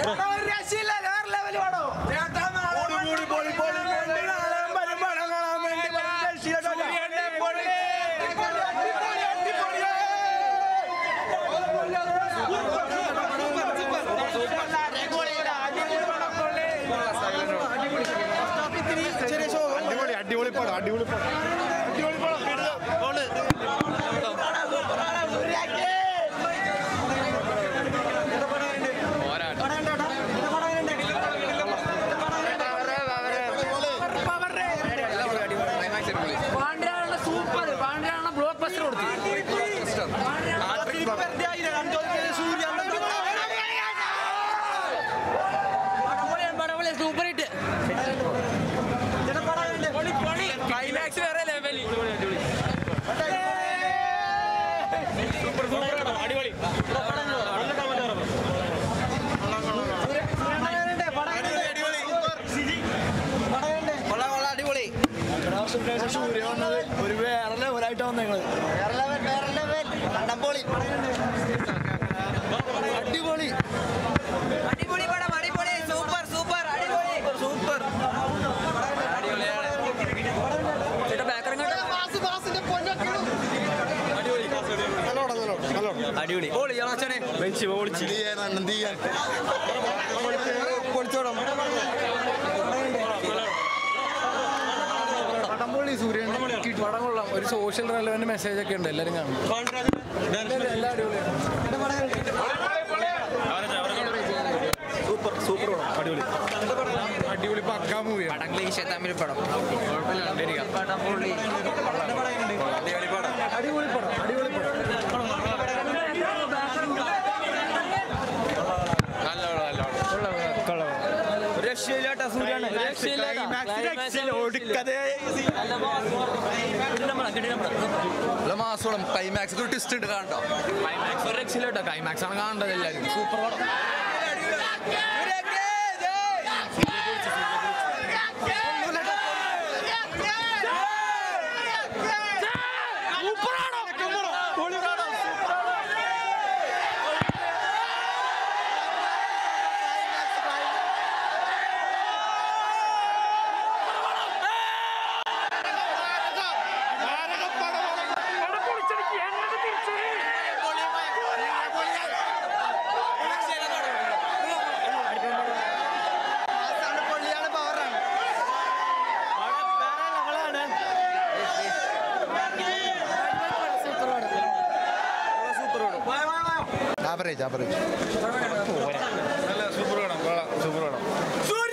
അടിപൊളി പടം അടിപൊളി പടം അടിപൊളി പടം സൂപ്പർ പാണ്ഡ്യാണ് ബ്ലോക്ക് ബസ്റ്റർ കൊടുത്തു സൂപ്പർ ഹിറ്റ് ക്ലൈമാക്സ് വേറെ ലെവലിൽ അടിപൊളി അടിപൊളി സൂര്യ വന്നത് ഒരു വേറെ ലെവലായിട്ട് വന്നേങ്ങള് അടിപൊളി അടിപൊളി പടം അടിപൊളി സൂപ്പർ സൂപ്പർ അടിപൊളി സൂപ്പർ അടിപൊളി പടം കൊള്ളാം ഒരു സോഷ്യൽ റെലവന്റ് മെസ്സേജ് ഒക്കെ ഉണ്ട് എല്ലാവരും കാണും സൂപ്പർ സൂപ്പർ അടിപൊളി അടിപൊളി പക്കാ മൂവി തമിഴ് പടം അടിപൊളി പടം അടിപൊളി പടം അടിപൊളി പടം രക്ഷയില്ലാട്ട സൂര്യാണ് മാസോളം ക്ലൈമാക്സ് ട്വിസ്റ്റ് ഉണ്ട് കാണട്ടോ ക്ലൈമാക്സ് ഒരു രക്ഷയില്ലാട്ടോ ക്ലൈമാക്സ് ആണ് കാണേണ്ടത് എല്ലാവരും സൂപ്പർ പടം ആവറേജ് ആവറേജ് സൂപ്പർ വേണം സൂപ്പർ വേണം